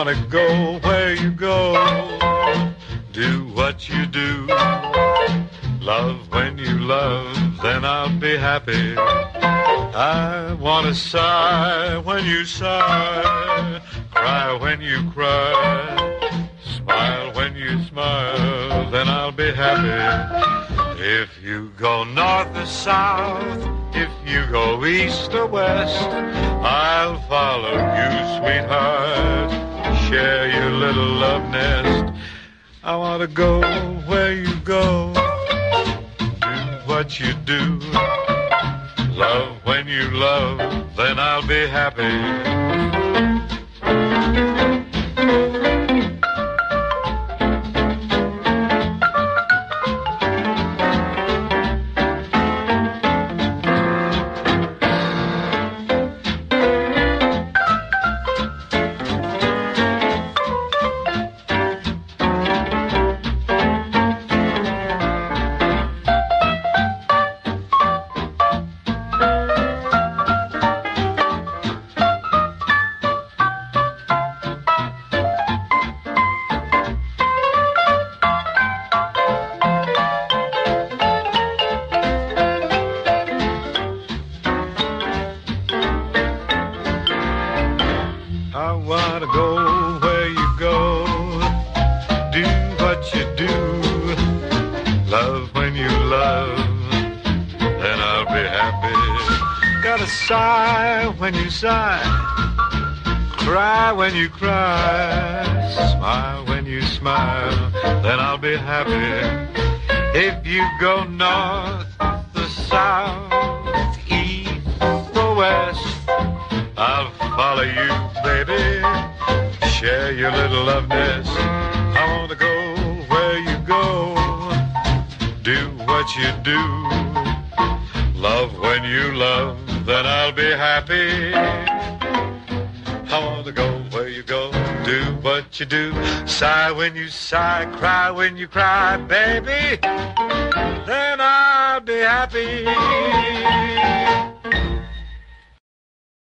wanna go where you go, do what you do, love when you love, then I'll be happy. I wanna sigh when you sigh, cry when you cry, smile when you smile, then I'll be happy. If you go north or south, if you go east or west, I'll follow you, sweetheart, share your little love nest. I want to go where you go, do what you do, love when you love, then I'll be happy. I want to go where you go, do what you do, love when you love, then I'll be happy. Gotta sigh when you sigh, cry when you cry, smile when you smile, then I'll be happy. If you go north, the south, east, or west, I'll follow you, baby, share your little love nest. I want to go where you go, do what you do, love when you love, then I'll be happy. I want to go where you go, do what you do, sigh when you sigh, cry when you cry, baby, then I'll be happy.